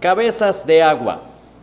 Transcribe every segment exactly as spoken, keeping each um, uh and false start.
Cabezas de agua,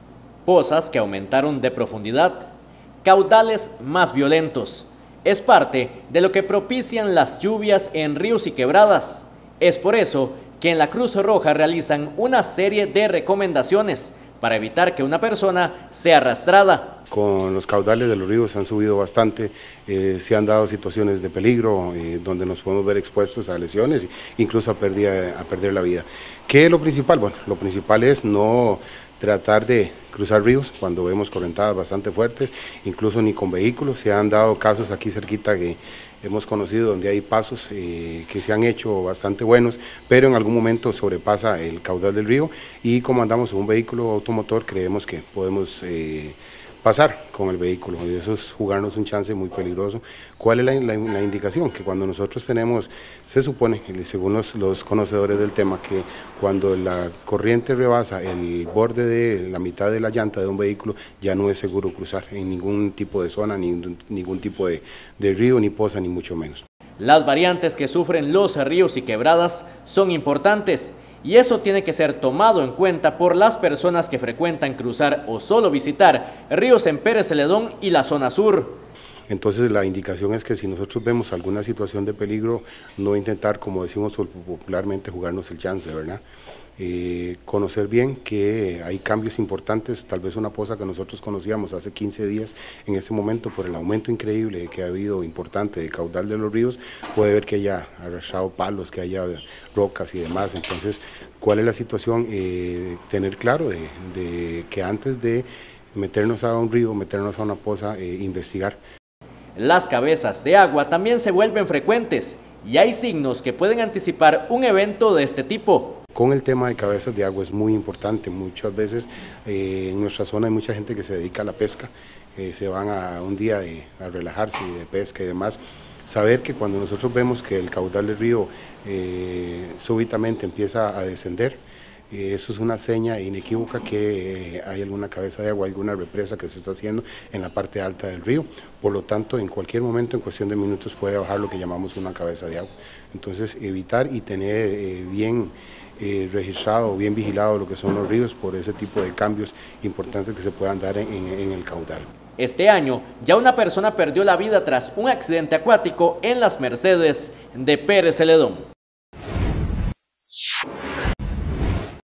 pozas que aumentaron de profundidad, caudales más violentos. Es parte de lo que propician las lluvias en ríos y quebradas. Es por eso que en la Cruz Roja realizan una serie de recomendaciones para evitar que una persona sea arrastrada. Con los caudales de los ríos han subido bastante, eh, se han dado situaciones de peligro eh, donde nos podemos ver expuestos a lesiones, incluso a, pérdida, a perder la vida. ¿Qué es lo principal? Bueno, lo principal es no tratar de cruzar ríos cuando vemos correntadas bastante fuertes, incluso ni con vehículos. Se han dado casos aquí cerquita que hemos conocido donde hay pasos eh, que se han hecho bastante buenos, pero en algún momento sobrepasa el caudal del río y como andamos en un vehículo automotor creemos que podemos eh, pasar con el vehículo y eso es jugarnos un chance muy peligroso. ¿Cuál es la, la, la indicación? Que cuando nosotros tenemos, se supone, según los, los conocedores del tema, que cuando la corriente rebasa el borde de la mitad de la llanta de un vehículo, ya no es seguro cruzar en ningún tipo de zona, ni ningún tipo de, de río, ni poza, ni mucho menos. Las variantes que sufren los ríos y quebradas son importantes y eso tiene que ser tomado en cuenta por las personas que frecuentan cruzar o solo visitar ríos en Pérez Celedón y la zona sur. Entonces la indicación es que si nosotros vemos alguna situación de peligro, no intentar, como decimos popularmente, jugarnos el chance, ¿verdad? Eh, conocer bien que hay cambios importantes, tal vez una poza que nosotros conocíamos hace quince días, en este momento por el aumento increíble que ha habido importante de caudal de los ríos, puede ver que haya arrastrado palos, que haya rocas y demás. Entonces, ¿cuál es la situación? Eh, tener claro de, de que antes de meternos a un río, meternos a una poza, eh, investigar. Las cabezas de agua también se vuelven frecuentes y hay signos que pueden anticipar un evento de este tipo. Con el tema de cabezas de agua es muy importante, muchas veces eh, en nuestra zona hay mucha gente que se dedica a la pesca, eh, se van a un día de, a relajarse de pesca y demás. Saber que cuando nosotros vemos que el caudal del río eh, súbitamente empieza a descender, eh, eso es una seña inequívoca que eh, hay alguna cabeza de agua, alguna represa que se está haciendo en la parte alta del río. Por lo tanto, en cualquier momento, en cuestión de minutos, puede bajar lo que llamamos una cabeza de agua. Entonces, evitar y tener eh, bien eh, registrado, bien vigilado lo que son los ríos por ese tipo de cambios importantes que se puedan dar en, en, en el caudal. Este año, ya una persona perdió la vida tras un accidente acuático en las Mercedes de Pérez Celedón.